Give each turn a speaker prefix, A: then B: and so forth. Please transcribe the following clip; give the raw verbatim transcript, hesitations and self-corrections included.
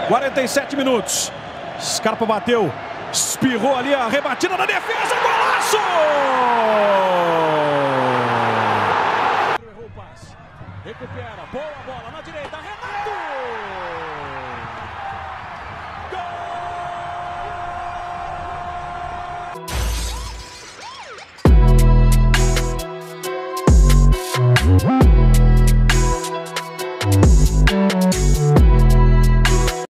A: quarenta e sete minutos. Scarpa bateu. Espirrou ali a rebatida da defesa. Golaço!